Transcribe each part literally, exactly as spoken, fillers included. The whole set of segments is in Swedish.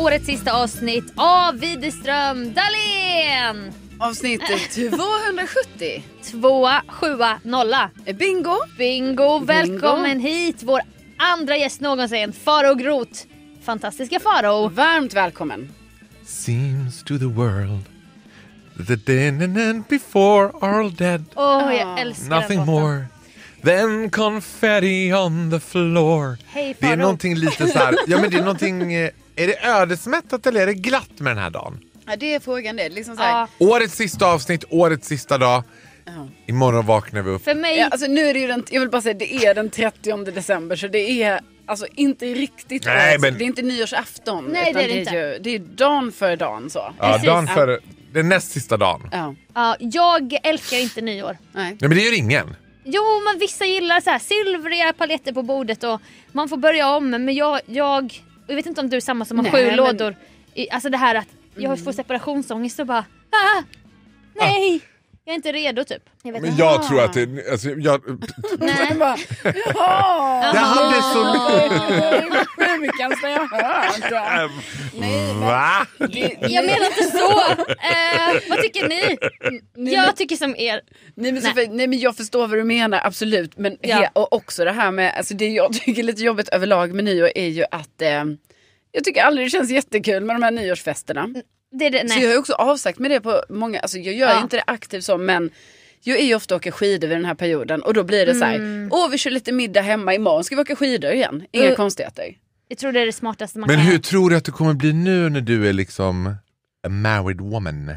årets sista avsnitt av Widerström Dahlén. Avsnittet tvåhundrasjuttio. två sju noll. Bingo. Bingo, välkommen Bingo. hit. Vår andra gäst någonsin, Farao Groth. Fantastiska Farao. Varmt välkommen. Seems to the world the day before are all dead. Åh, oh, jag älskar Nothing den more than confetti on the floor. Hej, det är någonting lite så här. Ja, men det är någonting. Är det ödesmättat eller är det glatt med den här dagen? Ja, det är frågan det. Liksom så här. Ja. Årets sista avsnitt, årets sista dag. Ja. Imorgon vaknar vi upp. För mig... Ja, alltså nu är det ju den, jag vill bara säga, det är den trettionde december, så det är alltså inte riktigt. Nej, men... Det är inte nyårsafton. Nej, det är det, det inte. Är ju, det är dagen för dagen så. Ja, Precis. dagen för den näst sista dagen. Ja. Ja, jag älskar inte nyår. Nej. Nej, men det gör ingen. Jo, men vissa gillar så här silvriga paletter på bordet och man får börja om. Men jag, jag, jag vet inte om du är samma som har Nej, sju men... lådor. Alltså det här att jag får separationsångest och bara, ah, nej, jag är inte redo typ. Jag vet Men inte. jag tror att det, alltså, jag, Nej. Bara, ja, jag hade så mycket. sjukaste jag hört. Nej, Va? det, Jag menar inte så. Eh, vad tycker ni? Nej, Jag tycker som er. Nej men, Nej. Sofie, nej men jag förstår vad du menar, absolut. Men Ja. he, och också det här med, alltså det jag tycker är lite jobbigt överlag med nyår är ju att eh, jag tycker aldrig det känns jättekul med de här nyårsfesterna. Det är det, Så nej. jag har ju också avsagt med det på många, alltså jag gör Ja. ju inte det aktivt så, men jag är ju ofta åka skidor vid den här perioden och då blir det så här, Mm. åh vi kör lite middag hemma, imorgon ska vi åka skidor igen. Inga Uh. konstigheter. Jag tror det är det smartaste man Men kan hur göra. tror du att det kommer bli nu när du är liksom a married woman?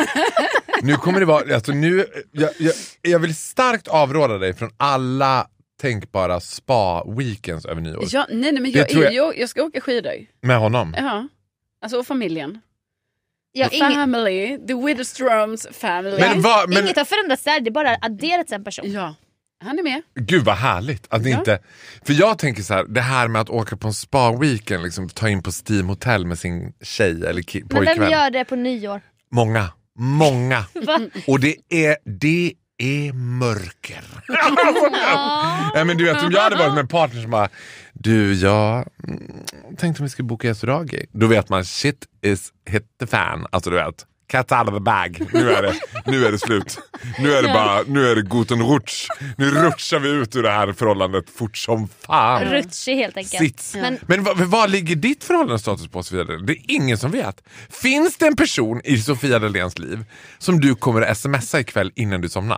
Nu kommer det vara, alltså nu, jag, jag, jag vill starkt avråda dig från alla tänkbara spa-weekends över nyår. Ja, nej, nej men Det jag, tror är, jag- jag... jag ska åka skidor. Med honom. Ja, alltså och familjen. Ja, The inget, family, the Widerströms family. Men, va, men inget har förändrats där, det är bara adderat en person. Ja, han är med. gud vad härligt att ni Ja. inte, för jag tänker så här, det här med att åka på en spa-weekend, liksom ta in på Steam Hotel med sin tjej eller ki- Men vem pojkvän. gör det på nyår? Många, många. Va? Och det är, det är mörker. Ja. Ja, men du vet, om jag hade varit med en partner som bara, du, jag mm, tänkte om vi skulle boka Yasuragi. Då vet man, shit is hit the fan. Alltså du vet, cat out of the bag. Nu är det, nu är det slut. Nu är det bara, nu är det guten rutsch. Nu rutschar vi ut ur det här förhållandet fort som fan. Rutschig helt enkelt. Sits. Men Men vad, vad ligger ditt förhållandestatus på, Sofia Dalén? Det är ingen som vet. Finns det en person i Sofia Daléns liv som du kommer att smsa ikväll innan du somnar?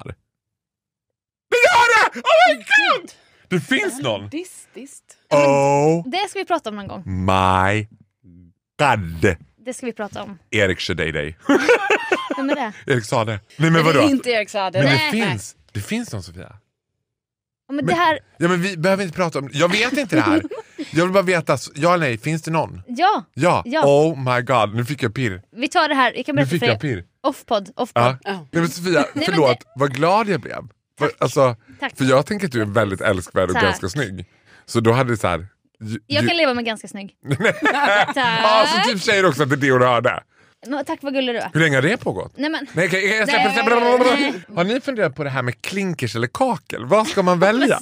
Det gör det! Oh my god! Det finns någon. Dist, dist. Oh det ska vi prata om någon gång. my god. Det ska vi prata om. Erik Shadej. Vem är det? Erik sa det. Nej men Men det vadå? är inte Erik Saade. Men Nej. det finns. Det finns någon, Sofia. Ja, men det här, Ja, men vi behöver inte prata om. Jag vet inte det här. Jag vill bara veta, ja eller nej, finns det någon? ja, Ja. Ja. Oh my god, nu fick jag pirr. vi tar det här. Jag kan Nu berätta fick för jag er. pirr. Offpod, offpod. Ja. Ja. Nej, men Sofia, men förlåt, vad glad jag blev. För, alltså, Tack. för jag tänker att du är väldigt älskvärd och Tack. ganska snygg. Så då hade det så här. Ju, Jag ju, kan leva med ganska snygg. ja, Tack. så typ säger också att det är det hon hörde. Nå, tack vad gullig du är. Hur länge har det pågått? Nej men, Nej, okej, jag släpper, Nej. släpper. Har ni funderat på det här med klinkers eller kakel? Vad ska man välja?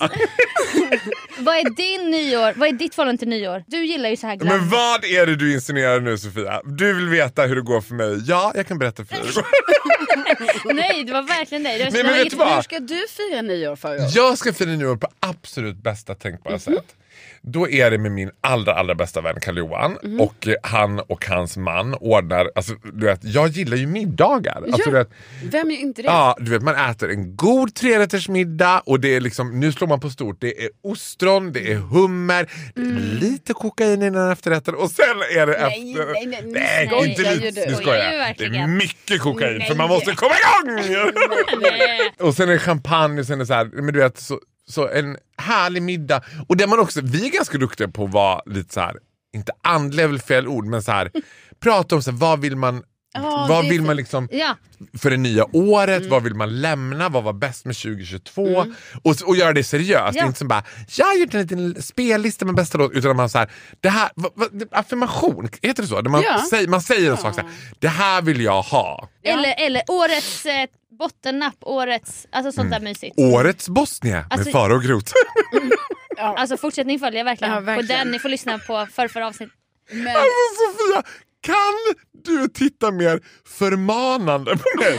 vad är din nyår? Vad är ditt förhållande till nyår? Du gillar ju så här glam. Men vad är det du insinuerar nu, Sofia? Du vill veta hur det går för mig. Ja, jag kan berätta för dig. Nej, det var verkligen dig. Det var, Nej, det men var vet inget- du vad? Hur ska du fira nyår för år? Jag ska fira nyår på absolut bästa tänkbara sätt. Då är det med min allra, allra bästa vän Karl-Johan. Och eh, han och hans man ordnar, alltså du vet, jag gillar ju middagar. Alltså, Ja. du vet, Vem är inte det? ja, du vet, man äter en god trerättersmiddag och det är liksom, nu slår man på stort. Det är ostron, det är hummer, det är lite kokain innan efterrätten och sen är det Nej, efter... nej, nej, nu nej skojar inte ju lite. du. Nu Skojar skojar ju jag. Det är verkligen. mycket kokain för Nej. man måste komma igång! Nej. Och sen är det champagne och sen är det så här, men du vet, så, så en härlig middag. Och det man också, vi är ganska duktiga på att vara lite så här, inte andlig är väl fel ord, men så här, prata om så här, vad vill man, Ja, vad det är vill fint. man liksom Ja, för det nya året, vad vill man lämna, vad var bäst med tjugohundratjugotvå och, och göra det seriöst, Ja. inte som bara jag har gjort en liten spellista med bästa låt, utan man så här, det här, vad, vad, affirmation, heter det så? Där man, Ja. säger, man säger en sak så här, det här vill jag ha. Ja. eller, eller årets eh, bottennapp, årets, alltså sånt där mysigt. Årets Bosnien Alltså- med Farao Groth. Ja. Alltså fortsättning följer verkligen. Ja, verkligen. På den, ni får lyssna på för för avsnitt. Men... Alltså Sofia, kan du titta mer förmanande på mig?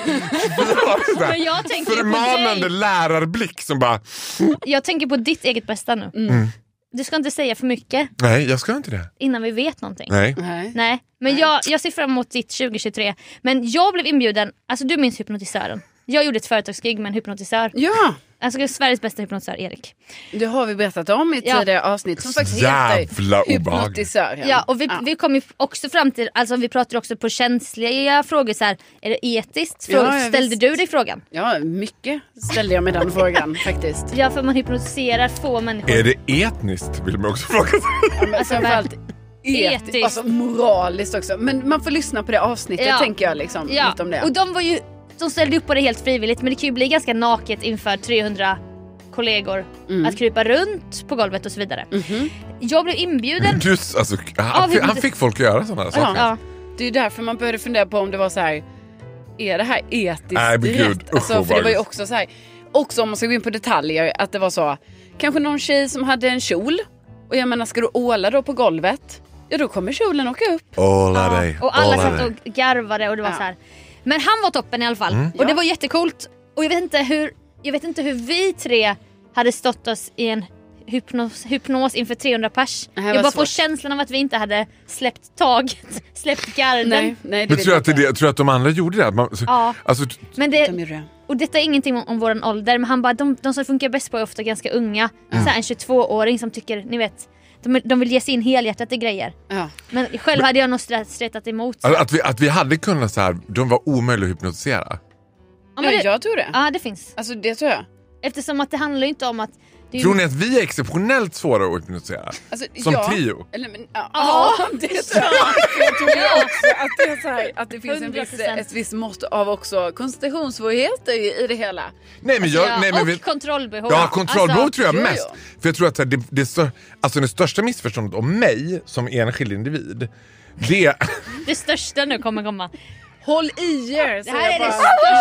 Men jag tänker på förmanande dig. lärarblick som bara... Jag tänker på ditt eget bästa nu. Mm. Du ska inte säga för mycket Nej, jag ska inte det. innan vi vet någonting. Nej. Nej. Nej. Men Nej. Jag, jag ser fram emot ditt tjugo tjugotre. Men jag blev inbjuden, alltså du minns hypnotisören. Jag gjorde ett företagsgig med en hypnotisör. Ja, Alltså Sveriges bästa hypnotisör, Erik. det har vi berättat om i Ja. tidigare avsnitt som faktiskt Jävla heter obehagligt. Hypnotisören. Ja, och vi, vi kom ju också fram till, alltså vi pratade också på känsliga frågor så här, är det etiskt? Fråga, Ja, ja, ställde visst. du dig frågan? Ja, mycket ställde jag mig den frågan faktiskt. Ja, för man hypnotiserar få människor. Är det etniskt vill man också fråga sig. Men Alltså, framförallt etiskt. etiskt, alltså moraliskt också. Men man får lyssna på det avsnittet Ja. tänker jag liksom, Ja, lite om det. och de var ju, de ställde upp på det helt frivilligt, men det kan ju bli ganska naket inför trehundra kollegor Mm. att krypa runt på golvet och så vidare. Mhm. Jag blev inbjuden. Du, alltså, han, Ja, vi- han fick folk att göra sådana här saker. Ja. Det är ju därför man började fundera på om det var så här: är det här etiskt Nej, men gud, rätt? usch, Alltså, vad för det var ju obehagligt. också så här, också om man ska gå in på detaljer, att det var så, kanske någon tjej som hade en kjol, och jag menar, ska du åla då på golvet? Ja, då kommer kjolen åka upp. Åla Ja, dig. och alla åla satt dig. och garvade och det var Ja. så här. Men han var toppen i alla fall. Mm. Och Ja. det var jättecoolt. Och jag vet inte hur, jag vet inte hur vi tre hade stått oss i en hypnos, hypnos inför trehundra pers. Det här Jag var bara får svårt. känslan av att vi inte hade släppt taget, släppt garden. Nej, nej, det Men vill tror du jag att, det, inte. jag tror att de andra gjorde det? Att man, så, Ja. alltså, Men De det, gjorde det. och detta är ingenting om, om våran ålder, men han bara, de, de som funkar bäst på är ofta ganska unga. Så här, en tjugotvååring som tycker, ni vet, de, de vill ge sig in helhjärtat i grejer. Ja. Men själv hade jag nog strä- stretat emot. att, att, vi, att vi hade kunnat så här, de var omöjliga att hypnotisera. Ja, Ja, men det, jag tror det. ja, det finns. Alltså det tror jag. Eftersom att det handlar ju inte om att... Det är ju- Tror ni att vi är exceptionellt svåra att hypnotisera? Alltså, Som ja. trio? Eller, men, ja, Ja. ja, det tror jag. Jag tror ju också att det, är så här, att det finns en hundra viss, procent. ett visst mått av också koncentrationssvårigheter i, i det hela. Nej men jag... ja, nej, men och vi, kontrollbehov. ja, kontrollbehov Alltså, tror jag jo, mest. jo. För jag tror att så här, det, det, stör, alltså, det största missförståndet om mig som enskild individ, det... det största nu kommer komma. Håll i er! Det här är det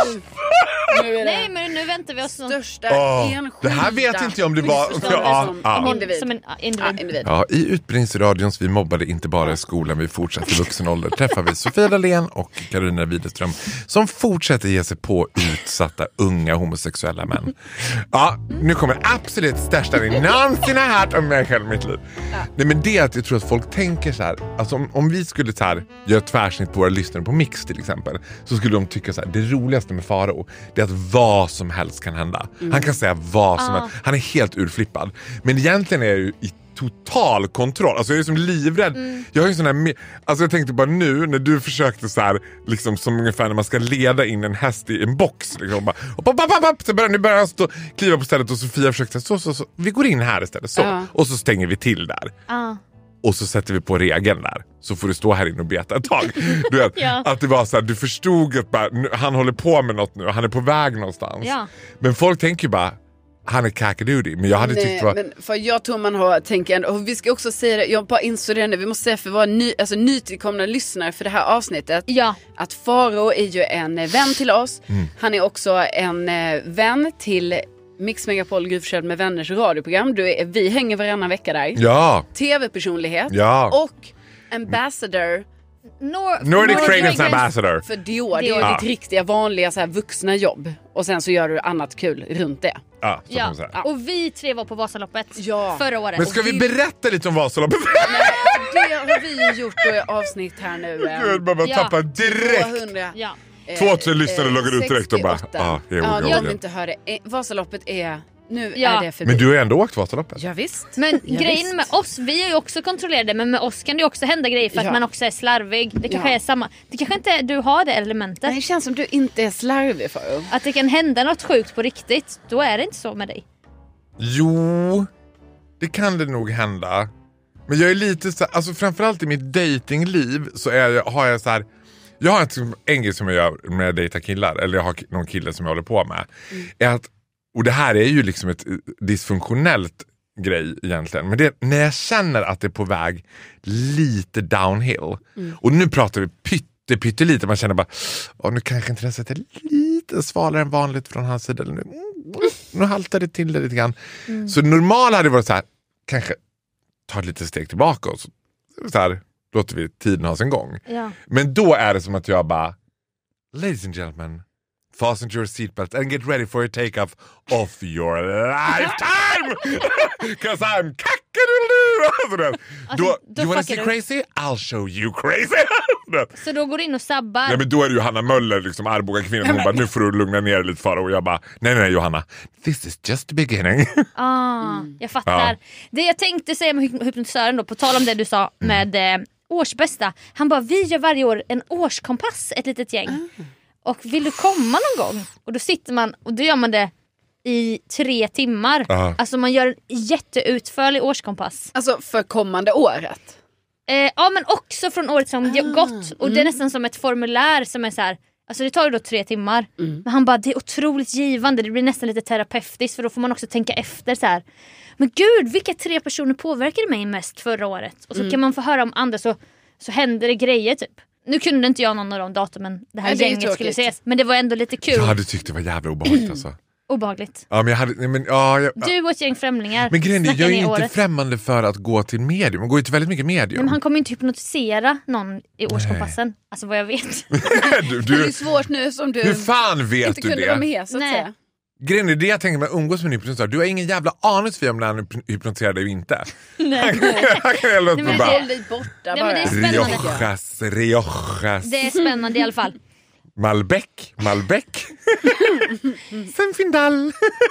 det nu är det Nej, men nu väntar vi oss någon, största Åh, enskilda det här vet inte jag om det var... missförståndet Ja, som ja. individ. som en ja, individ. Ja, individ. Ja, i Utbildningsradions Vi mobbade inte bara i skolan, vi fortsätter i vuxen ålder träffar vi Sofia Dalén och Karolina Widerström som fortsätter ge sig på utsatta unga homosexuella män. Ja, nu kommer absolut största ni någonsin har hört om mig själv i mitt liv. Nej, men det är att jag tror att folk tänker så här, alltså om, om vi skulle så här, göra ett tvärsnitt på våra lyssnare på Mix till exempel, så skulle de tycka så här, det roligaste med Faro, det är att vad som helst kan hända. Han kan säga vad som Ah. helst. Han är helt urflippad. Men egentligen är jag ju i total kontroll. Alltså jag är som livrädd. Mm. Jag har ju sån här me- alltså jag tänkte bara nu när du försökte så här liksom som ungefär när man ska leda in en häst i en box liksom bara hopp, hopp, hopp, hopp, så börjar nu börjar han stå kliva på stället och Sofia försökte så så så vi går in här istället så Ja. och så stänger vi till där. Ja. Och så sätter vi på regeln där. Så får du stå här inne och beta ett tag. Du vet, Ja. att det var så här, du förstod att bara, nu, han håller på med något nu. Han är på väg någonstans. Ja. Men folk tänker ju bara, han är kakadudi. Men jag hade Nej, tyckt var... men för jag tror man har, tänker ändå, och vi ska också säga det, jag bara insåg det nu, vi måste säga för våra ny, alltså, nytillkomna lyssnare för det här avsnittet, Ja. att Faro är ju en eh, vän till oss. Mm. Han är också en eh, vän till Mix Megapol Gry Forssell med vänners radioprogram. Du är, vi hänger varannan vecka där. Ja, Tv-personlighet ja. och ambassador Nor- Nordic Nor- Fragrance Ambassador. för Dior. Det är Dior. ju Ja. ditt riktiga vanliga så här, vuxna jobb. Och sen så gör du annat kul runt det. Ja, så kan Ja. man säga. Och vi tre var på Vasaloppet Ja. förra året. Men ska vi berätta lite om Vasaloppet? Det har vi gjort då i avsnitt här nu. eh, Gud, man bara Ja. tappar direkt. tvåhundra. Ja. eh, Tvåtusen lyssnare eh, loggar ut direkt och bara, sextioåtta. ah, here we ja, go jag again. vill inte höra det. Eh, Vasaloppet är, nu Ja. är det förbi. Men du har ju ändå åkt Vasaloppet. Ja, visst. Men Ja, grejen visst. med oss, vi är ju också kontrollerade, men med oss kan det ju också hända grejer för att Ja. man också är slarvig. Det kanske Ja. är samma. Det kanske inte du har det elementet. Nej, det känns som du inte är slarvig för. Att det kan hända något sjukt på riktigt, då är det inte så med dig. Jo, det kan det nog hända. Men jag är lite så, alltså framförallt i mitt datingliv så är jag, har jag så här, jag har en, en grej som jag gör när jag dejtar killar, eller jag har någon kille som jag håller på med. Mm. Är att, och det här är ju liksom ett dysfunktionellt grej egentligen, men det när jag känner att det är på väg lite downhill. Mm. Och nu pratar vi pytte, pytte lite, man känner bara, åh, nu kanske intresset är lite svalare än vanligt från hans sida. Nu, nu haltar det till det lite grann. Så normal hade det varit så här, kanske ta ett litet steg tillbaka och så, så här, låter vi tiden ha sin gång. Ja. Men då är det som att jag bara, ladies and gentlemen, fasten your seatbelt and get ready for a take-off of your lifetime! Because I'm kackadoodle! Alltså, Då, då you wanna fuckar see du. crazy? I'll show you crazy! Så då går du in och sabbar. Ja, men då är det ju Hanna Möller, liksom Arboga kvinnan. Hon bara, nu får du lugna ner dig lite Faro. Och jag bara, nej nej Johanna, this is just the beginning. Ah, jag fattar. Ja. Det jag tänkte säga med hyp- hypnotisören då, på tal om det du sa med eh, årsbästa. Han bara, vi gör varje år en årskompass, ett litet gäng. Mm. Och vill du komma någon gång? Och då sitter man, och då gör man det i tre timmar. Ja. Alltså man gör en jätteutförlig årskompass. Alltså för kommande året. Eh, ja, men också från året som Ah, gått. Och mm. det är nästan som ett formulär som är så här. Alltså det tar ju då tre timmar. Mm. Men han bara, det är otroligt givande. Det blir nästan lite terapeutiskt. För då får man också tänka efter så här. Men gud, vilka tre personer påverkade mig mest förra året? Och så Mm. kan man få höra om andra, så, så händer det grejer typ. Nu kunde inte jag någon av de datumen det här Nej, det är ju gänget skulle tråkigt. ses. Men det var ändå lite kul. Jag hade tyckt det var jävla obehagligt alltså. Obehagligt. Ja, men jag hade, nej, men, ja, jag, Du och ett gäng främlingar. men grejen är, snackar jag är ner inte året. främmande för att gå till medium. Man går ju till väldigt mycket Nej, medium. men han kommer ju inte hypnotisera någon i årskompassen. Alltså vad jag vet. du, Det är ju du, svårt nu som du hur fan vet inte du kunde det? vara med så att Nej. säga. Grejen är det jag tänker med att umgås med en hypnotisör. Du har ingen jävla aning Sofia om när han hypnotiserar dig och inte. Nej. Han kan helt men enkelt det- bara, Håll dig borta men bara. det är spännande. Riojas, Riojas. Det är spännande i alla fall. Malbec, Malbec. Zinfandel.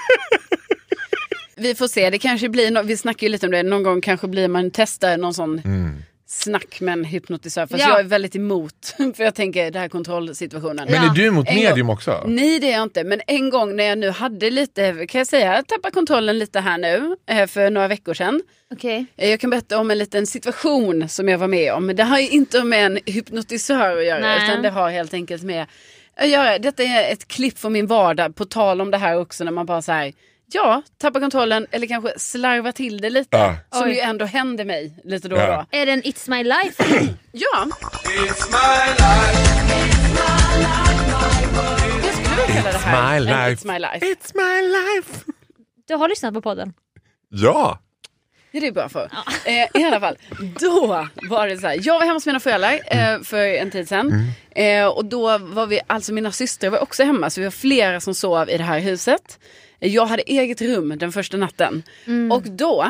Vi får se, det kanske blir, no- vi snackar ju lite om det, någon gång kanske blir man testar någon sån Mm. snack med en hypnotisör. Fast Ja. jag är väldigt emot, för jag tänker det här kontrollsituationen. Men är du emot En medium gång- också? Nej, det är jag inte. Men en gång när jag nu hade lite, kan jag säga, jag tappade kontrollen lite här nu eh, för några veckor sedan. Okej. Eh, Jag kan berätta om en liten situation som jag var med om. Det har ju inte med en hypnotisör att göra, Nej. utan det har helt enkelt med att göra. Detta är ett klipp från min vardag, på tal om det här också, när man bara så här, ja, tappar kontrollen eller kanske slarvar till det lite. Ja. Som Oj. ju ändå händer mig lite då och Ja. då. Är det en It's My Life? Ja, It's my life. jag skulle vilja kalla det här my en life. It's my life. It's my life. Du har lyssnat på podden? Ja. Ja, det är bra för. Eh, I alla fall, då var det så här. Jag var hemma hos mina föräldrar eh, för en tid sedan. Eh, och då var vi, alltså mina systrar var också hemma. Så vi var flera som sov i det här huset. Eh, Jag hade eget rum den första natten. Och då...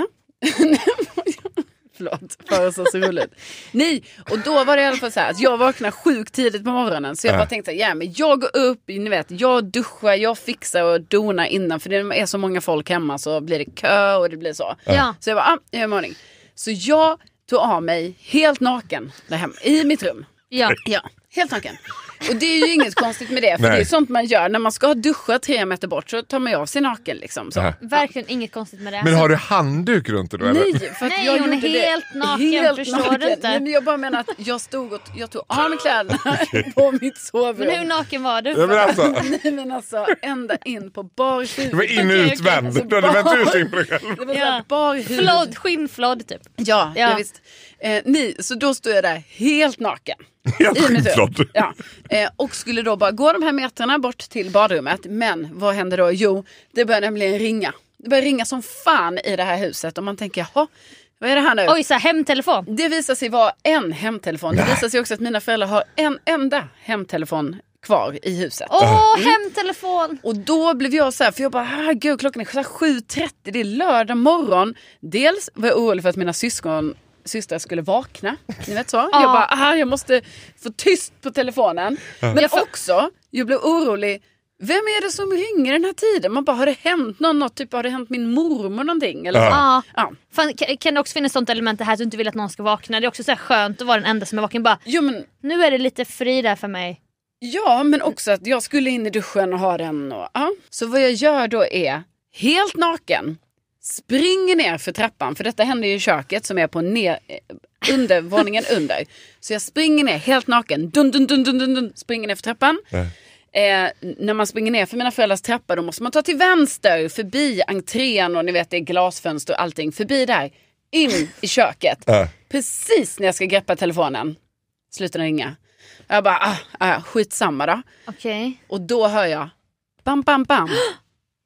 Förlåt, för så så roligt. Nej, och då var det i alla fall så här att jag vaknade sjukt tidigt på morgonen. Så jag bara tänkte så här, ja men jag går upp, ni vet, jag duschar, jag fixar och donar innan. För det är så många folk hemma så blir det kö och det blir så. Ja. Så jag bara, ah, jag är i morgon. Så jag tog av mig helt naken där hemma, i mitt rum. Ja. Ja, helt naken. Och det är ju inget konstigt med det. För Nej. det är sånt man gör. När man ska duscha tre meter bort så tar man ju av sig naken liksom. Så. Ja. Verkligen inget konstigt med det. Men har du handduk runt dig då? Eller? Nej, för att Nej, jag hon är gjorde det helt naken, förstår du inte? Nej, men jag bara menar att jag stod och jag tog av mig kläderna på mitt sovrum. Men hur naken var du? Ja, men alltså, Nej, men alltså ända in på bar huvud. det var in och Okej, utvänd. okej. Du hade vänt ut in på dig själv. Det var Ja. såhär bar huvud. Flodd, skinnflodd typ. Ja, Ja. ja. visst. Eh, nej, så då stod jag där helt naken. Helt I mitt rum. skitflott. Ja. Eh, och skulle då bara gå de här metrarna bort till badrummet. Men vad händer då? Jo, det börjar nämligen ringa. Det börjar ringa som fan i det här huset. Och man tänker, jaha, vad är det här nu? Oj, så här, hemtelefon. Det visar sig vara en hemtelefon. Det visar sig också att mina föräldrar har en enda hemtelefon kvar i huset. Åh, hemtelefon. Och då blev jag så här, för jag bara, ah, gud, klockan är sju trettio, det är lördag morgon. Dels var jag orolig för att mina syskon systrar skulle vakna. Ni vet så? Jag bara, ah, jag måste få tyst på telefonen. Men också, jag blev orolig. Vem är det som ringer den här tiden? Man bara, har det hänt någon, något? Typ, har det hänt min mormor någonting? Eller så? Ja. Ja. Fan, kan- kan det också finnas sånt element det här att du inte vill att någon ska vakna? Det är också så här skönt att vara den enda som är vaken. Bara, Jo, men, nu är det lite fri där för mig. ja, men också att jag skulle in i duschen och ha den. Och, ja. Så vad jag gör då är, helt naken, springer ner för trappan. För detta händer ju i köket som är på ner, eh, undervåningen under. Så jag springer ner helt naken. Dun, dun, dun, dun, dun, dun, springer ner för trappan. Ja. Eh, när man springer ner för mina föräldrars trappa, då måste man ta till vänster förbi entrén och ni vet det är glasfönster och allting. Förbi där, in i köket. Ja. Precis när jag ska greppa telefonen slutar den ringa. Jag bara, ah, ah, skitsamma då. Okej. Och då hör jag bam, bam, bam.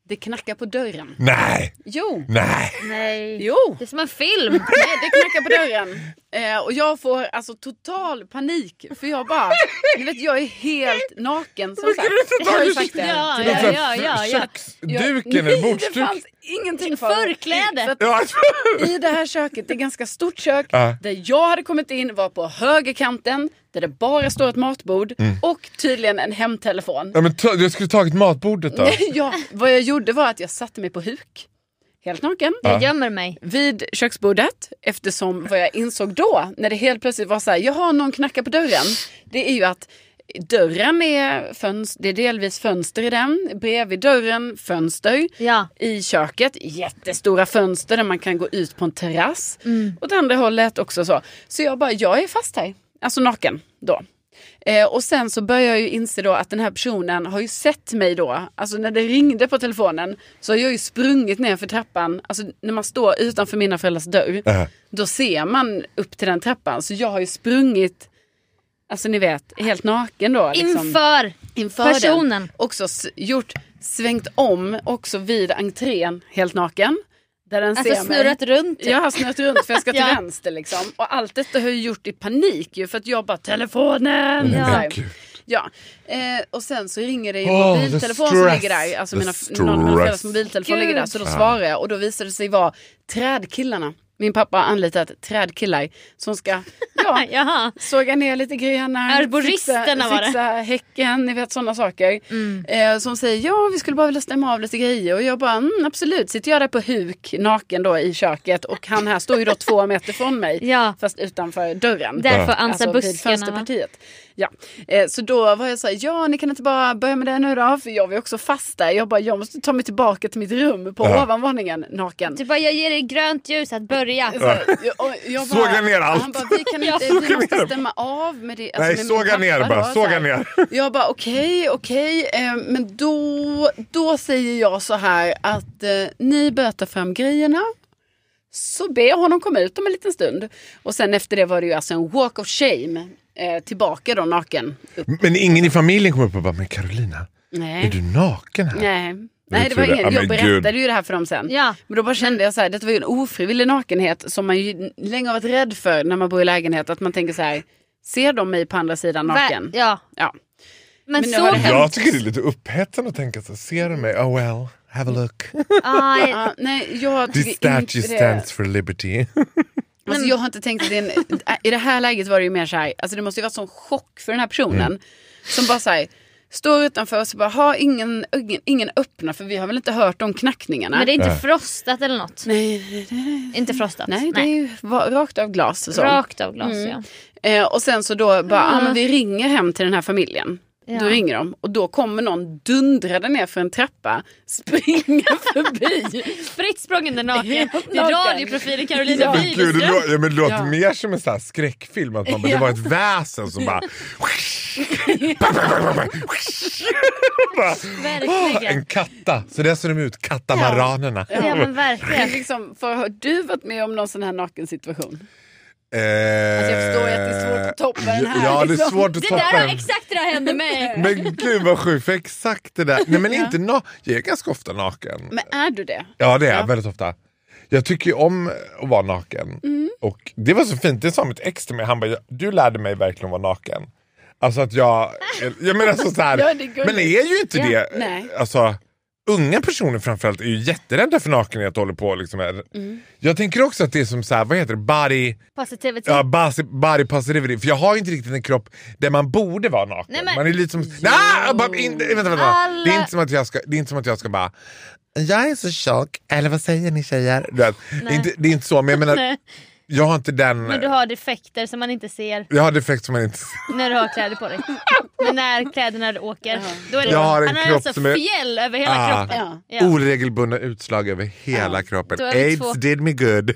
Det knackar på dörren. Nej, Jo. nej. Nej. Jo. Det är som en film. Nej, det knackar på dörren. Eh, och jag får alltså total panik. För jag bara, ni vet jag är helt naken. Som sagt. Jag har ju sagt det. Ja, Det är ja, ja, ja, ja. köksduken Nej, eller det bordsduk. fanns ingenting för. Förkläde. Så att Ja, i det här köket, det är ganska stort kök. Ja. Där jag hade kommit in var på högerkanten. Där det bara står ett matbord. Mm. Och tydligen en hemtelefon. ja, men ta, du skulle tagit matbordet då. Ja, vad jag gjorde var att jag satte mig på huk. Helt naken. Jag gömmer mig. Vid köksbordet. Eftersom vad jag insåg då. När det helt plötsligt var så här. Jag har någon knacka på dörren. Det är ju att dörren är fönster. Det är delvis fönster i den. Bredvid dörren fönster. Ja. I köket. Jättestora fönster där man kan gå ut på en terrass. Mm. Åt andra hållet också så. Så jag bara, jag är fast här. Alltså naken då. Eh, och sen så börjar jag ju inse då att den här personen har ju sett mig då. Alltså när det ringde på telefonen så har jag ju sprungit ner för trappan. Alltså när man står utanför mina föräldrars dörr. Äh. Då ser man upp till den trappan. Så jag har ju sprungit, alltså ni vet, helt naken då. Liksom, Inför, inför personen. Den. Också s- gjort, svängt om också vid entrén helt naken. Där den Alltså ser mig. snurrat runt. Jag har snurrat runt för jag ska till Ja. vänster liksom. Och allt detta har jag gjort i panik ju för att jag bara telefonen. Ja. Så här. Gud. Ja. Eh, och sen så ringer det ju Oh, mobiltelefon the som stress. ligger där. Alltså The mina, stress. någon av mina föräldrars mobiltelefon Gud. ligger där. Så då svarar jag och då visade det sig vara trädkillarna. Min pappa har anlitat trädkillar som ska ja, Jaha. såga ner lite grenar, Arboristerna fixa, var det. fixa häcken, ni vet sådana saker. Mm. Eh, som säger, ja vi skulle bara vilja stämma av lite grejer. Och jag bara, mm, absolut. Sitter jag där på huk, naken då i köket. Och han här står ju då två meter från mig. Ja. Fast utanför dörren. Därför ansa Alltså vid buskarna. fönsterpartiet. Ja. Eh, så då var jag så här, ja ni kan inte bara börja med det nu då. För jag var också fast där. Jag bara, jag måste ta mig tillbaka till mitt rum på Ja. ovanvåningen, naken. Du bara, jag ger dig grönt ljus att börja. Så, jag, och jag bara, Såga ner allt. Han bara, vi kan inte, Ja, vi såga måste ner. stämma av med det. Alltså Nej, med min såga pappa ner då, bara. så Såga här. ner. Jag bara, okej, okej. Eh, men då, då säger jag så här att eh, ni börjar ta fram grejerna. Så ber jag honom komma ut om en liten stund. Och sen efter det var det ju alltså en walk of shame. Eh, tillbaka då naken. Upp. Men ingen i familjen kommer upp och bara, men Carolina, är Nej. du naken här? Nej. Nej, det tror var det. ingen. Ja, Jag men berättade Gud. ju det här för dem sen. Ja. Men då bara kände jag så här, det var ju en ofrivillig nakenhet som man ju länge har varit rädd för när man bor i lägenhet. Att man tänker så här, ser de mig på andra sidan naken? Ver- Ja. Ja. Men, Men nu så har det hänt. Jag tycker det är lite upphetsande att tänka så. Ser du mig? Oh well, have a look. Aj, Ja, nej, jag This tycker statue inte det. stands for liberty. Alltså, jag har inte tänkt att det är en, i det här läget var det ju mer så här, alltså det måste ju vara sån chock för den här personen. Mm. Som bara så här, står utanför och så bara, ha ingen, ingen, ingen öppna för vi har väl inte hört om knackningarna. men det är inte Nej. frostat eller något. Nej, nej, nej, Inte frostat. nej, det är ju va- rakt av glas och så. Rakt av glas, Mm. ja. Eh, och sen så då bara, Ah. ah, men vi ringer hem till den här familjen. Ja. Då ringer de och då kommer någon dundrade ner för en trappa, springer förbi. Spritt språngande naken. Helt Det är naken. radioprofilen Carolina Ja. Men Gud, det, Widerström. lå- ja, men det låter Ja. mer som en sån här skräckfilm. Att man bara, det Ja. var ett väsen som bara... bara Verkligen. en katta. Så där ser de ut, kattamaranerna. Ja men Men verkligen. liksom, för, har du varit med om någon sån här naken situation? Eh, Alltså jag förstår ju att det är svårt att toppa den här, Ja, det är liksom. svårt att Det toppa där har den. exakt det där hände mig. Men gud vad sjukt, för exakt det där. Nej men inte na- jag är ganska ofta naken. Men är du det? Ja det är jag Ja. väldigt ofta. Jag tycker ju om att vara naken. Mm. Och det var så fint, det sa mitt ex till mig. Han bara, du lärde mig verkligen vara naken. Alltså att jag, jag menar så, så här, Ja, det är gulligt. men är ju inte Ja, det, nej. alltså unga personer framförallt är ju jätterädda för nakenhet och håller på liksom. Mm. Jag tänker också att det är som så här, vad heter det, body, Positivity. ja, body, body positivity. För jag har ju inte riktigt en kropp där man borde vara naken. Nej, men- Man är lite som, nej, bara, in, vänta, vänta. Alla- Det är inte som att jag ska, det är inte som att jag ska bara, jag är så tjock, eller vad säger ni tjejer? Du vet, det, är inte, det är inte så, men jag menar, Nej. jag har inte den, Men du har defekter som man inte ser jag har defekt som man inte när du har kläder på dig. Men när kläderna åker, då är det Jag har en han har kropp alltså som är- fjäll över hela Ah. kroppen. Ja. Ja. oregelbundna utslag över hela kroppen. Då är vi AIDS två. did me good.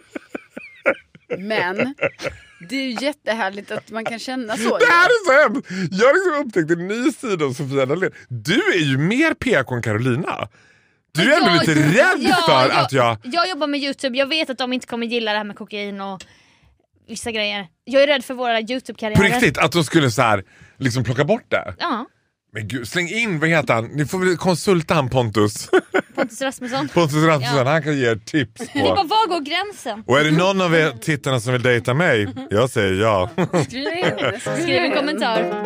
Men det är ju jättehärligt att man kan känna så. Det här är så hemskt. Jag har liksom upptäckt en ny sida av Sofia Dalén. Du är ju mer P K än Carolina. Du är ändå Jag- lite rädd Ja, för att jag... Jag jobbar med YouTube, jag vet att de inte kommer gilla det här med kokain och vissa grejer. Jag är rädd för våra YouTube-karriärer. På riktigt, att de skulle så här, liksom plocka bort det. Ja. Men gud, släng in, vad heter han? Ni får väl konsulta han Pontus. Pontus Rasmusson. Pontus Rasmusson, ja. Han kan ge er tips på. Det är bara, var går gränsen? Och är det någon av er tittarna som vill dejta mig? Jag säger ja. Skriv in. Skriv en kommentar.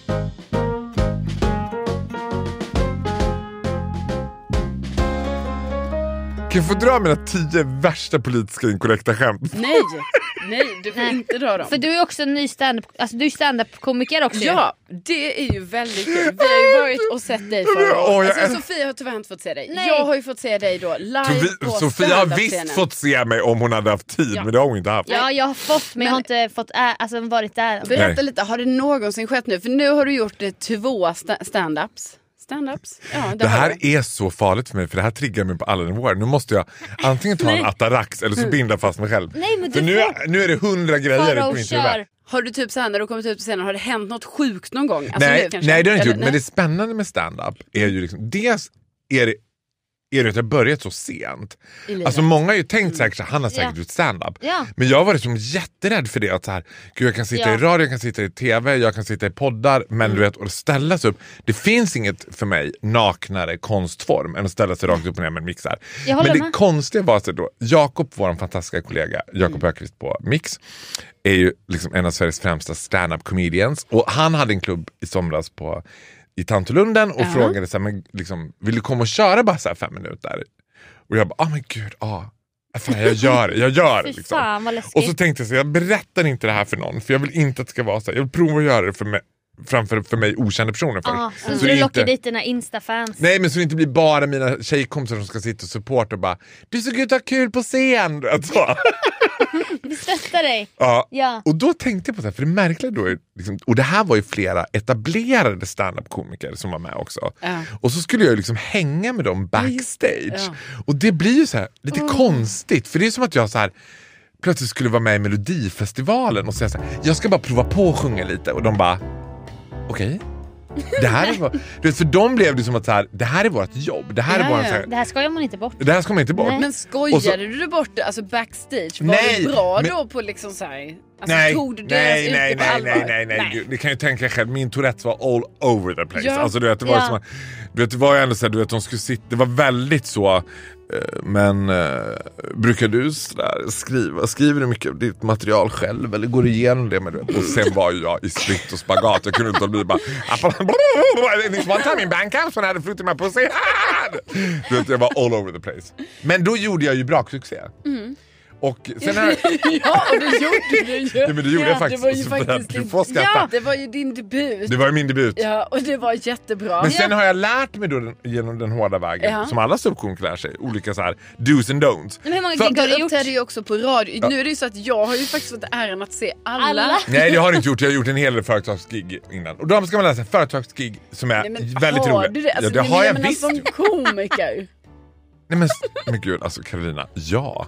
Kan jag få dra mina tio värsta politiska inkorrekta skämt? Nej, nej, du får inte dra dem. För du är också en ny stand-up, alltså du är stand-up-komiker också. Ja, det är ju väldigt kul. Vi har ju varit och sett dig förra Åh, året. jag- Alltså, Sofia har tyvärr inte fått se dig. Nej. Jag har ju fått se dig då live Sofie- på Sofia har visst stand-up-scenen. fått se mig om hon hade haft tid, Ja. men det har hon inte haft. Ja, jag har fått, men, jag har inte fått ä- alltså, varit där. Berätta Nej. lite, har det någonsin skett nu? För nu har du gjort eh, två sta- stand-ups. Stand-ups? Ja, det, Det har här du. är så farligt för mig, för det här triggar mig på alla nivåer. Nu måste jag antingen ta en Atarax eller så binda fast mig själv. Nej, men för du nu, får- är, nu är det hundra grejer Farao, på mitt kör. huvud. Har du typ så här när du kommit ut på scenen, har det hänt något sjukt någon gång? Alltså, Nej, nu, kanske? nej, det har jag inte Eller, gjort. Men det spännande med stand-up är ju liksom, dels är det är det att jag börjat så sent. I livet. Alltså många har ju tänkt säkert att han har säkert Ja. gjort stand-up. Ja. Men jag var liksom jätterädd för det. Att så här, gud, jag kan sitta Ja. i radio, jag kan sitta i tv, jag kan sitta i poddar. Men du vet, att ställa sig upp. Det finns inget för mig naknare konstform än att ställa sig rakt upp och ner med en mixar. Jag håller Men det med. konstiga var så då, Jakob, vår fantastiska kollega, Jakob Mm. Öqvist på Mix, är ju liksom en av Sveriges främsta stand-up comedians. Och han hade en klubb i somras på i Tantolunden och Ja. frågade så här, men liksom, vill du komma och köra bara så här fem minuter? Och jag bara, ah men gud, ah. Fan, jag gör det, jag gör det Fy liksom. fan vad läskigt. Och så tänkte jag så, jag berättar inte det här för någon, för jag vill inte att det ska vara så här. Jag vill prova att göra det för mig, framför för mig okända personer först. Ah, så Så du det lockar inte- dit dina Insta-fans. Nej, men så det inte blir bara mina tjejkompisar som ska sitta och supporta och bara, du såg ut att ha kul på scen. Alltså. Vi stöttar dig. Ja. Ja. Och då tänkte jag på så här, för det märkliga då är liksom, och det här var ju flera etablerade stand-up-komiker som var med också. Ja. Och så skulle jag ju liksom hänga med dem backstage. Ja. Och det blir ju så här lite konstigt, för det är som att jag så här plötsligt skulle vara med i Melodifestivalen och säga så här, jag ska bara prova på att sjunga lite, och de bara, okej. Det här är vad, du vet, för dem blev det som att så här, det här är vårt jobb. Det här Ja, är våran, ja. så här, Det här skojar man inte bort. det här ska man inte bort. Nej. Men skojade Och så- du bort det, alltså backstage? Var Nej, du bra men- då på liksom så här, alltså, Nej, tog du deras nej, yrke nej, på nej, allvar? nej, nej, nej, Gud, det kan ju tänka dig själv. Min Tourettes var all over the place. Ja. Alltså, du vet, det var Ja. som att, du vet, det var ju ändå så här, du vet, de skulle sitta, det var väldigt så, eh, men eh, brukar du sådär skriva, skriver du mycket av ditt material själv eller går du igenom det med det? Och sen var ju jag i split och spagat. Jag kunde inte bli bara this one time in Bandcamp when I had fruit in my pussy. Du vet, jag var all over the place. Men då gjorde jag ju braksuccé. Och sen här, Ja, och det gjorde du ju. ja, men det gjorde Ja, jag faktiskt. Det var ju Så faktiskt du din, får skratta. ja, det var ju din debut. Det var ju min debut. Ja, och det var jättebra. Men sen har jag lärt mig då den, genom den hårda vägen, Ja. som alla ståuppkomiker lär sig, olika så här do's and don'ts. Men hur många För- gig har du Du gjort? uppträdde ju också på radio. Nu är det ju så att jag har ju faktiskt fått äran att se alla. Alla? Nej, det har jag inte gjort. Jag har gjort en hel del företagsgig innan. Och då ska man lära sig företagsgig som är Nej, men väldigt har roliga. du det? Alltså, ja, det nej, har men jag menar visst. som komiker. Nej men, men gud, alltså Carolina, ja.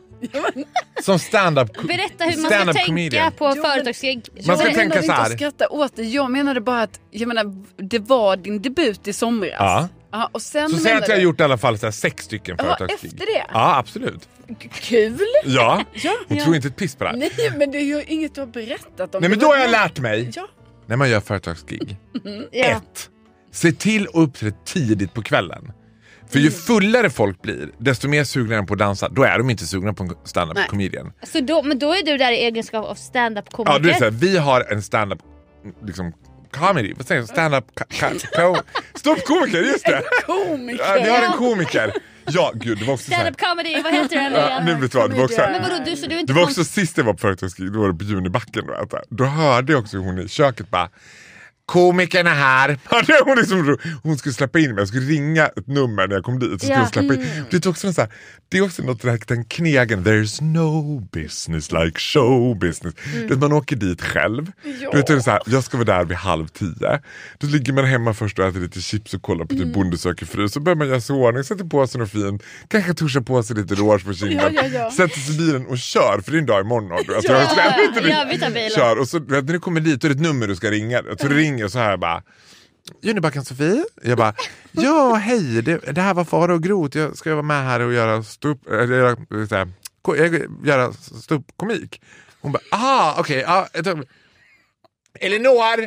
Som stand-up Berätta hur man ska stand-up tänka comedian. på men- företagsgig. Man ska jag tänka menade så här. inte att skratta åt det. Jag menade bara att jag menar, det var din debut i somras. Ja. Ja, och sen Så säg att jag har du- gjort i alla fall så här sex stycken Ja, företagsgig. efter det? Ja, absolut. Kul! Ja, Ja. hon tror inte ett piss på det här. Nej, men det är ju inget du har berättat om. Nej, men Det då var- har jag lärt mig. Ja. När man gör företagsgig. Ja. Ett. Se till att uppträda tidigt på kvällen. För ju fullare folk blir, desto mer sugna är de på att dansa. Då är de inte sugna på en stand-up Nej. comedian. Så då, men då är du där i egenskap av stand-up-komiker. Ja, du är så här, vi har en stand-up liksom comedy, vad säger jag? Stand-up ka- ka- ko- ståuppkomiker, just det. Komiker. Ja, vi har en komiker. Ja, gud, det var också så här. Stand-up comedy, vad heter den Ja, igen? nu vet du vad, det var också så här. Men vadå, du, så du är inte Det var också konst- sist jag var på företagsgig, då var det på Junibacken då, att, då hörde jag också hon i köket bara, komikerna här. Hon, liksom, hon skulle släppa in mig, jag skulle ringa ett nummer när jag kom dit. Så skulle Ja. hon släppa in. Det är också så här, det är också något, den knegen, there's no business like show business. Mm. Det, man åker dit själv. Ja. Du vet, det är så här, jag ska vara där vid halv tio. Då ligger man hemma först och äter lite chips och kollar på typ Mm. Bonde söker fru. Så börjar man göra sig i ordning, sätter på sig något fint. Kanske tuschar på sig lite rouge på kinden. Ja, ja, ja. Sätter sig i bilen och kör, för det är en dag imorgon. Alltså, Ja, jag ska ändå inte ja, vi tar bilen. kör. Och så vet, när du kommer dit, då är det ett nummer du ska ringa. Så du ringer och så här bara, Junibacken Sofie. Jag bara, ja hej, det, det här var Farao och Groth. Jag ska vara med här och göra ståupp, eller göra, så här, ko- jag- göra ståuppkomik. Hon bara, aha, okej. Okay, ja, Elinor,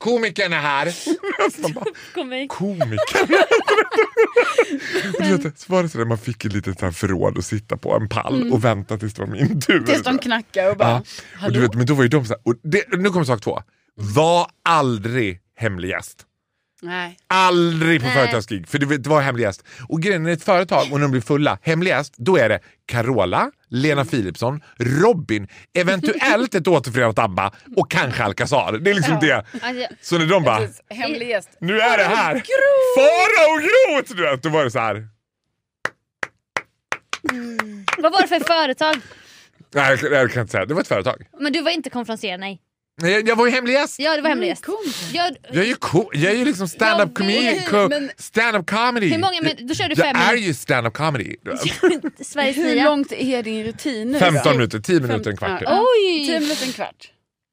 komikern är här. Man bara, Komik. komikern? Och du vet, så var det så där, man fick ett litet så här förråd att sitta på en pall mm. och vänta tills det var min tur. Tills de knackar och bara, ja. Och du vet, men då var ju de så här, och det, nu kommer sak två. Var aldrig hemlig gäst. Nej. Aldrig på Nej. företagsgig, för det, det var hemlig gäst. Och grejen är ett företag och när de blir fulla, hemlig gäst, då är det Carola, Lena Philipsson, Robin, eventuellt ett återförenat ABBA och kanske Alcazar. Det är liksom Ja. det. Så när de bara, hemlig gäst. nu är det här. Farao Groth! Du vet, då var det så här. Mm. Vad var det för företag? Nej, jag, jag kan inte säga. Det var ett företag. Men du var inte konferenser, nej. Jag, jag var ju hemlig gäst. Ja, det var hemlig gäst. Mm, cool. Jag, Jag är ju cool. Jag är ju liksom stand-up Jag comedy. vet, Co- men- stand-up comedy. Hur många min- då kör du jag fem är minuter. ju stand-up comedy. Sveriges Hur nya. långt är din rutin nu? femton då? minuter, tio minuter, en kvart. Ja. Ja. Oj! tio minuter, en kvart.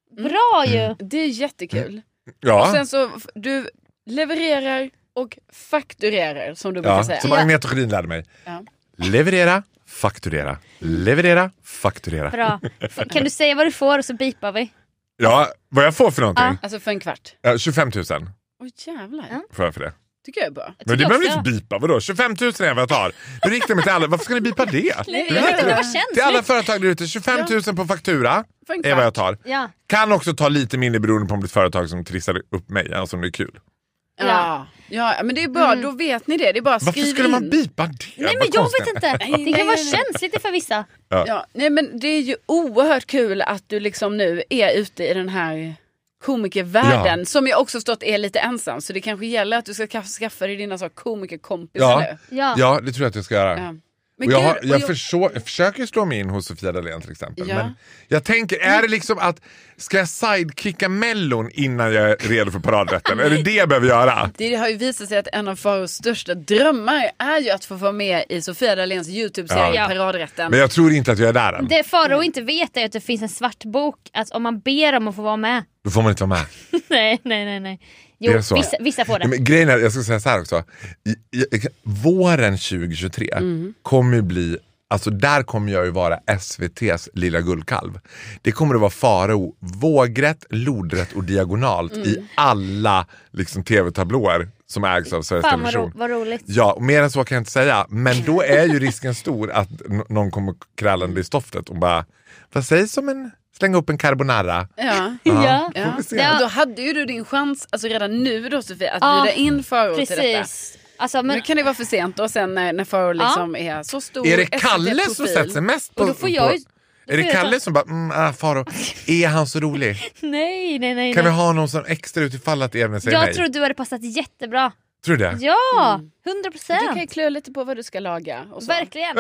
Bra ju. Det är jättekul. Och Ja. sen så, f- du levererar och fakturerar, som du brukar Ja, säga. som Agneta Sjödin lärde mig. Ja. Leverera, fakturera. Leverera, fakturera. Bra. F- Kan du säga vad du får och så bipar vi? Ja, vad jag får för någonting? Ja. Alltså för en kvart. Ja, tjugofem tusen Oj jävlar. Ja. får jag för det. Tycker jag är bra. Men tycker det behöver också. inte bipa, vadå? tjugofem tusen är vad jag tar. Du riktar mig till alla, varför ska ni bipa det? Nej, Du jag vet tyckte det det. var Till alla känsligt. företag där ute, tjugofem tusen på faktura För en är vad jag kvart. tar. Ja. Kan också ta lite mindre beroende på om det är ett företag som trissar upp mig, alltså om det är kul. Ja. Ja, men det är bra. Då vet ni det. Det är bara att Varför skriva skulle man in. bipa det? Nej men Vad jag konstigt. vet inte. Nej, Det kan vara nej, nej. känsligt för vissa. Ja, nej men det är ju oerhört kul att du liksom nu är ute i den här komikervärlden Ja. som jag också stått är lite ensam. Så det kanske gäller att du ska skaffa, skaffa dig dina så komikerkompisar Ja. nu. Ja. Ja, det tror jag att jag ska göra. Ja. Men Och jag, har, gud, och jag, jag- förså, jag försöker slå mig in hos Sofia Dalén till exempel. Ja. Men jag tänker, är det liksom att ska jag sidekicka Mellon innan jag är redo för paradrätten? Är det det jag behöver göra? Det har ju visat sig att en av Faros största drömmar är ju att få vara med i Sofia Dahléns YouTube-serie Ja. Paradrätten. Men jag tror inte att jag är där än. Det Faro inte vet är att det finns en svart bok. Att om man ber om att få vara med. Då får man inte vara med. nej, nej, nej, nej. Det är Jo, så. vissa, vissa får det. Ja, men grejen är, jag ska säga så här också. I, i, våren tjugohundratjugotre Mm. kommer ju bli, alltså där kommer jag ju vara S V T:s lilla guldkalv. Det kommer att vara Farao vågrätt, lodrätt och diagonalt Mm. i alla liksom tv-tablåer som ägs av Sveriges Fan vad, ro, Television. vad roligt. Ja, och mer än så kan jag inte säga. Men då är ju risken stor att n- någon kommer krallande i stoftet och bara, vad sägs om en, slänga upp en carbonara? Ja. Ja. Ja. vi se. Ja. Och då hade ju du din chans, alltså redan nu då Sofia, att Ja, bjuda in Faro till detta. Precis. Alltså, men, Nu kan det vara för sent och sen när, när Faro liksom är så stor Är det S V Kalle som T-profil. sätter sig mest på... och då får jag ju... på då är det får jag Kalle ta- som bara, mm, ah, Faro, är han så rolig? Nej, nej, nej. Kan vi nej. ha någon som extra utifall att Evne säger Jag nej? tror du hade passat jättebra. Tror du det? Ja, hundra Du kan ju procent. klura lite på vad du ska laga. Och så. Verkligen.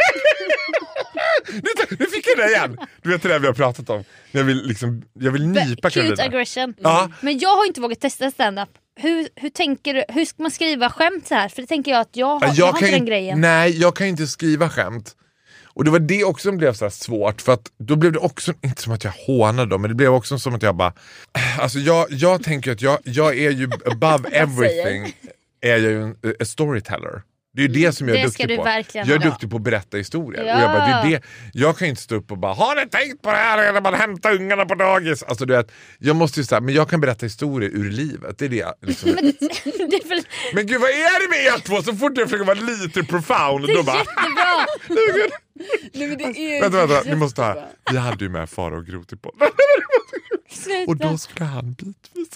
Nu, nu fick jag det igen! Du vet det där vi har pratat om. Jag vill, liksom, jag vill nypa Cute Karolina. aggression. Ja. Men jag har inte vågat testa stand-up. Hur, hur tänker du? Hur ska man skriva skämt så här? För det tänker jag att jag har, jag Jag har kan inte ju- den grejen. Nej, jag kan ju inte skriva skämt. Och det var det också som blev så här svårt. För att då blev det också, inte som att jag hånade dem, men det blev också som att jag bara... Alltså jag, jag tänker att jag, jag är ju above everything. Är jag ju en a storyteller. Det är ju det som jag är Det duktig ska du på. verkligen Jag är ha. duktig på att berätta historier. Ja. Och jag, bara, det är det. Jag kan ju inte stå upp och bara, har ni tänkt på det här när man hämtar ungarna på dagis? Alltså du vet, jag måste ju säga, men jag kan berätta historier ur livet. Det är det jag, liksom. Det är, väl, Men gud, vad är det med er två? Så fort jag försöker vara lite profound, det är då bara... jättebra. Nej, men det är Vänta, vänta, ni måste jättebra. höra. Vi hade ju med Farao Groth i podden. Sluta. Och då skulle han bitvis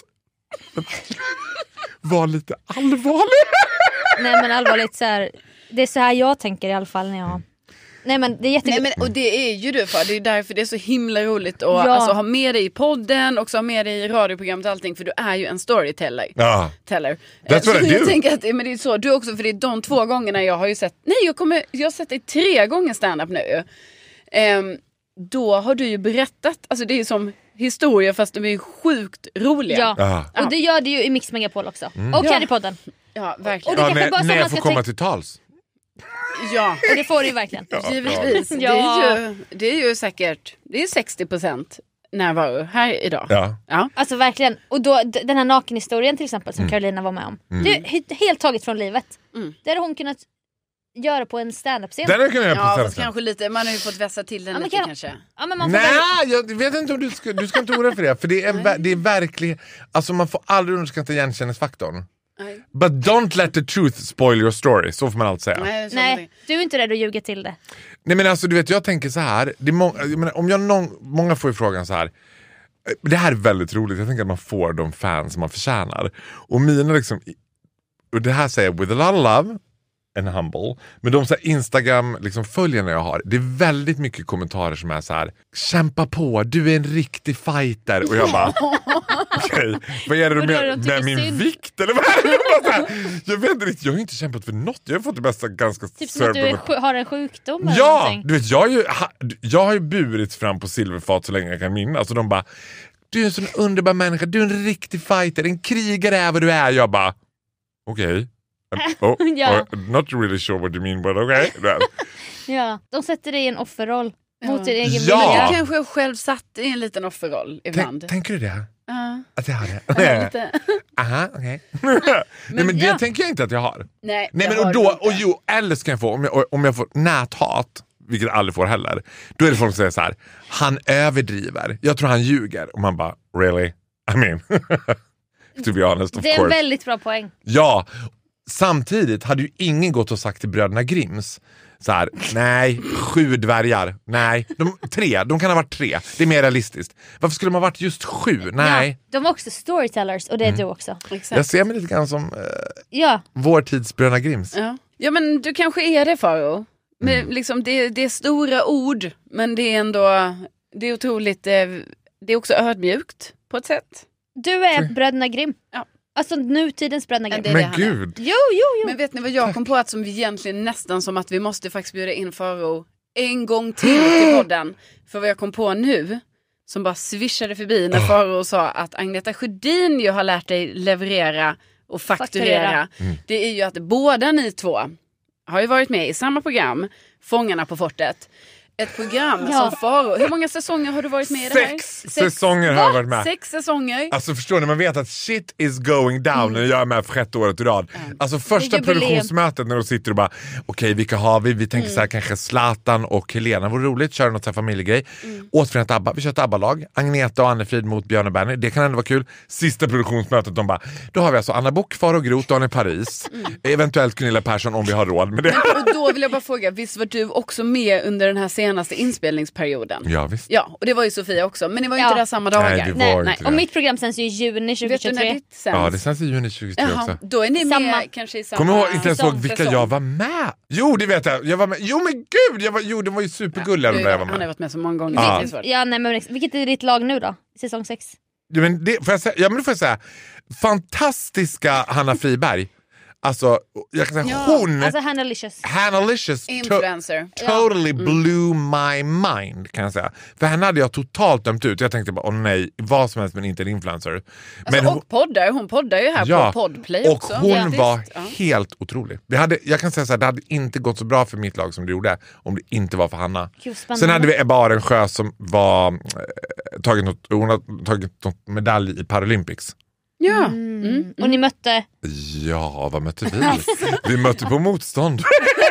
vara lite allvarlig. Nej men allvarligt så här. Det är så här jag tänker i alla fall när jag... Nej men det är jättekul. Nej, men, och det är ju du för. Det är därför det är så himla roligt att Ja. alltså, ha med dig i podden och ha med dig i radioprogrammet och allting. För du är ju en storyteller. Ja. Teller. That's Så what I jag do. tänker att men det är så du också, för det är de två gångerna jag har ju sett. Nej, jag kommer jag har sett dig tre gånger stand-up nu. Ehm, då har du ju berättat, alltså det är ju som historia fast de är ju sjukt roliga. Ja. Ja. Och det gör det ju i Mix Megapol också. Och Ja. här i podden. Ja, Och verkligen. det Ja, kanske när, bara så när man jag får ska komma tänka- till tals. Ja, Och det får du ju verkligen. givetvis. Ja. Det, är ju, det är ju säkert, det är sextio procent närvaro här idag. Ja. Ja. Alltså verkligen. Och då, d- den här nakenhistorien till exempel Mm. som Carolina var med om. Det är he- helt taget från livet. Mm. Där hade hon kunnat göra på en stand-up-scen. Den kan jag göra på Ja, fast stand-up-scen. kanske lite, man har ju fått vässa till den Ja, men lite kan- kanske. Ja, men man får Nej, väl- jag vet inte om du ska, du ska inte oroa för det. För det är, en, ver- det är verkligen, alltså man får aldrig underskatta igenkänningsfaktorn. Nej. But don't let the truth spoil your story, så får man alltid säga. Nej, så Nej, du är inte rädd att ljuga till det. Nej men alltså du vet, jag tänker så här. Det är må- jag menar, om jag någon, många får ju frågan så här. Det här är väldigt roligt, jag tänker att man får de fans som man förtjänar. Och mina liksom, och det här säger jag with a lot of love and humble. Men de så här Instagram liksom följarna jag har, det är väldigt mycket kommentarer som är så här: kämpa på, du är en riktig fighter. Och jag bara okej, vad är det Och då är med, de tycker med min synd. vikt? Eller vad är det? Jag, bara så här, jag vet inte riktigt, jag har inte kämpat för något. Jag har fått det bästa ganska Typ som att du är, servable- sj- har en sjukdom eller Ja, någonting. du vet jag har ju, ha, jag har ju burit fram på silverfat så länge jag kan minnas. Och de bara, du är en sån underbar människa, du är en riktig fighter, en krigare är vad du är. Jag bara, okej. Okay. Oh, Ja. oh, not really sure what you mean, but okay. Ja, de sätter dig i en offerroll Ja. mot din egen Ja. vilja. Du kanske själv satt i en liten offerroll ibland. Tänk, tänker du det? Ja. Att jag har det? Ja, lite. Aha, okej. Nej men det ja. tänker jag inte att jag har. Nej, Nej det men har och du då, inte. och jo, eller ska jag få, om jag, om jag får näthat, vilket jag aldrig får heller, då är det folk som säger så här: han överdriver, jag tror han ljuger. Och man bara, really? I mean, to be honest, of Det är en course. väldigt bra poäng. Ja, samtidigt hade ju ingen gått och sagt till bröderna Grimms så här: nej, sju dvärgar, nej, de, tre, de kan ha varit tre, det är mer realistiskt. Varför skulle man ha varit just sju? Nej, Ja, de var också storytellers och det är Mm. du också. Exakt. jag ser mig lite grann som eh, Ja, vår tids bröderna Grimms. Ja. ja, men du kanske är det, Faro. Men Mm. liksom, det, det är stora ord, men det är ändå, det är otroligt, eh, det är också ödmjukt på ett sätt. du är bröderna Grimm. Ja. Alltså nutidens bröderna Ja, Grimm. det är Men det han är. gud, Jo, jo, jo. Men vet ni vad jag kom på, att som vi egentligen nästan som att vi måste faktiskt bjuda in Faro en gång till till podden. För vad jag kom på nu, som bara swishade förbi när Faro sa att Agneta Sjödin ju har lärt dig leverera och fakturera. Fakturera. Mm. Det är ju att båda ni två har ju varit med i samma program, Fångarna på fortet. Ett program Ja. som Faro, hur många säsonger har du varit med i det här? sex säsonger har jag varit med. Sex säsonger. Alltså förstår ni, man vet att shit is going down när jag är med för sjätte året i rad. Alltså första jubileum. produktionsmötet när de sitter och bara okej, vilka har vi? Vi tänker så här, kanske Zlatan och Helena, vore roligt, köra något så här familjegrej. Mm. Återförenat ABBA, vi kör ett ABBA-lag. Agneta och Annefrid mot Björn och Benny, det kan ändå vara kul. Sista produktionsmötet, de bara, då har vi alltså Anna Book, Faro Groth, Daniel Paris, eventuellt Gunilla Persson om vi har råd med det. Och då vill jag bara fråga, visst var du också med under den här senaste inspelningsperioden? Ja visst. Ja, och det var ju Sofia också, men ni var ju Ja. inte där samma dagar. Nej, det var Nej, inte nej. det. Och mitt program sänds ju i juni Vet du när tjugohundratjugotre. ditt sänds? Ja, det känns i juni tjugotre Jaha, också. då är ni med Samma. kanske i samma Kommer ihåg inte ens ihåg säsong. vilka jag var med. Jo, det vet jag. Jag var med. Jo men gud, jag var, jo, de var ju supergulliga de Du, där jag var han har med. varit med så många gånger. Ja. Det är svårt. Ja, nej, men vilket är ditt lag nu då? Säsong sex? Ja, men det, får jag säga, ja men då får jag säga, fantastiska Hanna Friberg. Alltså, jag kan säga Ja, hon, Alltså Hannah Licious. Hannah Licious, to, Influencer. totally blew my mind kan jag säga. För henne hade jag totalt dömt ut. Jag tänkte bara, åh nej, vad som helst men inte en influencer. Alltså, Men hon, och poddar, hon poddar ju här ja, på Podplay och också. hon Faktiskt. var Ja. helt otrolig. Vi hade, jag kan säga så här, det hade inte gått så bra för mitt lag som det gjorde om det inte var för Hanna. Gud, spännande. Sen hade vi Ebba Arensjö som var eh, tagit något, hon har tagit något medalj i Paralympics. Ja. Mm. Mm. Och ni mötte? Ja, vad mötte vi? Vi mötte på motstånd.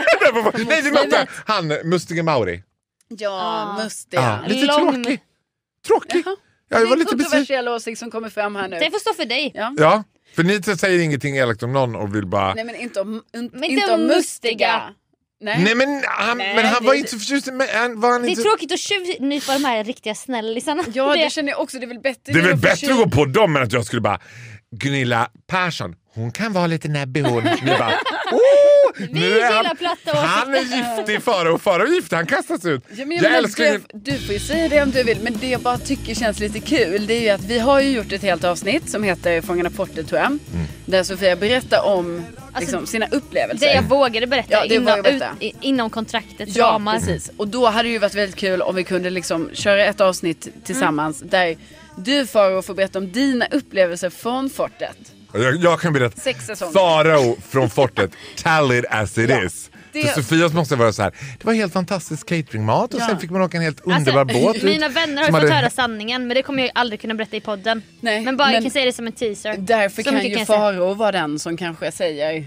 Nej, vi mötte han, Mustige Mauri. Ja, Ah. mustiga. Ja, lite Lång- tråkig. Tråkig. Jaha. Ja, jag det var är en lite besviken. kontroversiell åsikt som kommer fram här nu. Det får stå för dig. Ja. Ja, för ni säger ingenting elakt om någon och vill bara... Nej, men inte om, un, Men inte inte om om mustiga. mustiga. Nej. Nej, men han, Nej, men han det- var inte så förtjust i mig. Han, var han Det är inte... tråkigt att tjuvnypa de här riktiga snällisarna. Ja, det känner jag också. Det är väl bättre. Det är väl att bättre försöka- att gå på dem än att jag skulle bara... Gunilla Persson, hon kan vara lite näbbig hon. Ni bara... Oh, Vi nu är han, gillar platta åsikter. han är giftig Faro och Faro är giftig. Han kastas ut. Ja, men jag jag menar, älskar du, ju... du får ju säga det om du vill, men det jag bara tycker känns lite kul, det är ju att vi har ju gjort ett helt avsnitt som heter Fångarna på fortet, tror jag. Mm. Där Sofia berättar om liksom, sina upplevelser. Det jag vågade berätta, Ja, det inom, vågar berätta. Ut, i- inom kontraktets Ja, ramar. precis. Och då hade det ju varit väldigt kul om vi kunde liksom köra ett avsnitt tillsammans där du, Faro, får berätta om dina upplevelser från fortet. Jag, jag kan berätta. Sex säsonger. Farao från fortet, tell it as it Ja, is. det- För Sofias måste vara så här. Det var helt fantastisk cateringmat och Ja. sen fick man åka en helt underbar båt ut. Mina vänner har som fått hade- höra sanningen, men det kommer jag aldrig kunna berätta i podden. Nej, men bara jag men kan säga det som en teaser. Därför Så kan mycket ju kan jag säga. Faro vara den som kanske säger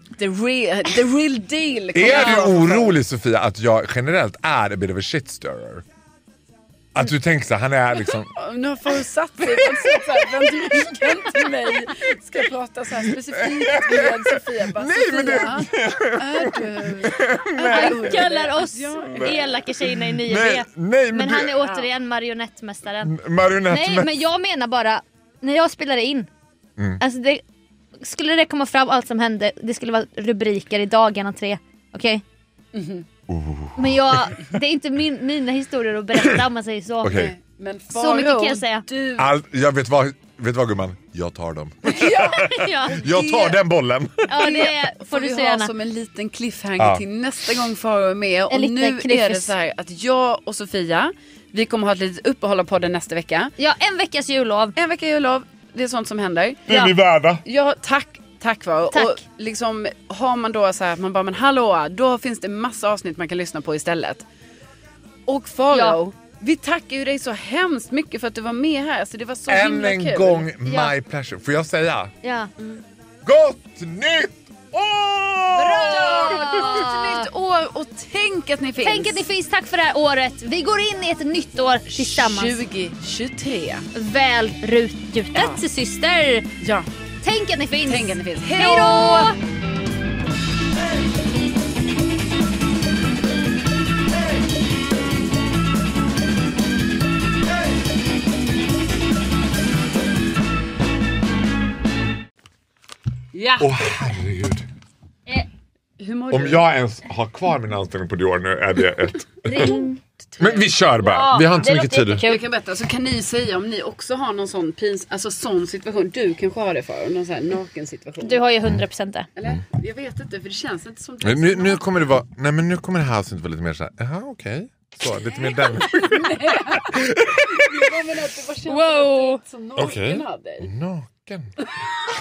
The real, the real deal. Är du orolig, Sofia, att jag generellt är a bit of a shitstirrer? Att du tänker så här, han är liksom... Nu får du satt sig på ett sätt så här, vem du kan till mig ska prata så här specifikt med Sofia. Bara, Nej, Sofia, men det... är du... Han kallar oss elaka tjejerna i nio B. Nej, nej, men men du... han är återigen marionettmästaren. Marionettmästaren. Nej, men jag menar bara, när jag spelade in, Mm. alltså det, skulle det komma fram allt som hände, det skulle vara rubriker i dagarna tre, okej? Okay? Mm-hmm. Oh. Men jag, det är inte min, mina historier att berätta om man säger så. Okej. Okay. Men så mycket kan jag säga. Du... All, jag vet vad, vet vad gumman? Jag tar dem. ja. Jag tar den bollen. Ja, det får, får du vi så ha gärna. som en liten cliffhanger ja. till nästa gång Faro är med. Och en nu är det så här att jag och Sofia, vi kommer ha ett litet uppehåll på den nästa vecka. Ja, en veckas jullov. En vecka jullov, det är sånt som händer. Det är ni värda. Ja, tack. Tack Faro. Tack. Och liksom har man då så här att man bara, men hallå, då finns det massa avsnitt man kan lyssna på istället. Och Faro, ja. vi tackar ju dig så hemskt mycket för att du var med här. Så det var så Än himla en kul. gång, my Ja. pleasure. Får jag säga? Ja. Mm. Gott nytt år! Bra! Gott nytt år och tänk att ni finns. Tänk att ni finns, tack för det här året. Vi går in i ett nytt år tillsammans. tjugo tjugotre. Väl rutgjutet, ja. syster. Ja. Tänk att ni finns. Tänk att ni finns. Hej då! Ja. Åh oh, herregud. Eh, Hur mår Om du? jag ens har kvar min anställning på Dior nu är det ett... ring. Men vi kör bara. Ja, vi har inte så det mycket låter tid. Jag kan berätta, så kan ni säga om ni också har någon sån pins, alltså sån situation. Du kanske har det för någon sån här naken situation. Du har ju hundra procent det. Eller? Jag vet inte, för det känns inte som... Men Nu, nu kommer det vara... Nej, men nu kommer det här avsnittet vara lite mer så här... Jaha, okej. Så, lite mer den. Wow. Okej. Naken.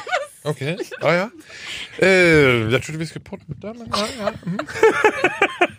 Okej, ja ja. Eh, jag trodde vi skulle podda, men ja, ja. Mm.